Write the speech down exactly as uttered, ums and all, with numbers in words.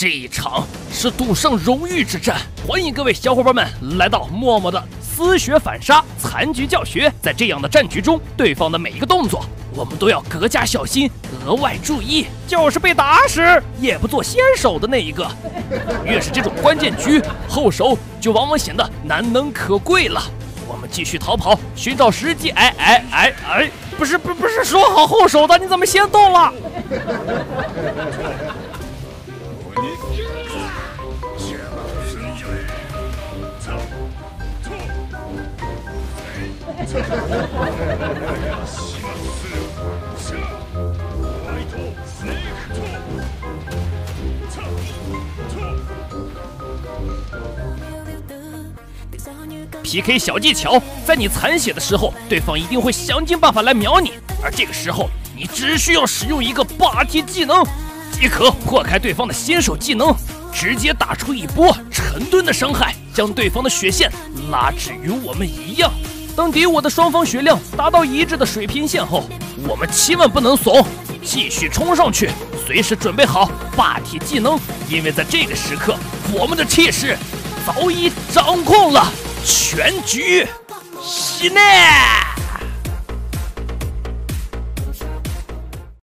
这一场是赌圣荣誉之战，欢迎各位小伙伴们来到默默的丝血反杀残局教学。在这样的战局中，对方的每一个动作，我们都要格加小心，额外注意，就是被打死也不做先手的那一个。越是这种关键局，后手就往往显得难能可贵了。我们继续逃跑，寻找时机。哎哎哎哎，不是不不是说好后手的，你怎么先动了？P K 小技巧，在你残血的时候，对方一定会想尽办法来秒你，而这个时候，你只需要使用一个霸体技能，即可破开对方的新手技能，直接打出一波沉吨的伤害，将对方的血线拉至与我们一样。当敌我的双方血量达到一致的水平线后，我们千万不能怂，继续冲上去，随时准备好霸体技能，因为在这个时刻，我们的气势早已掌控了全局。西内。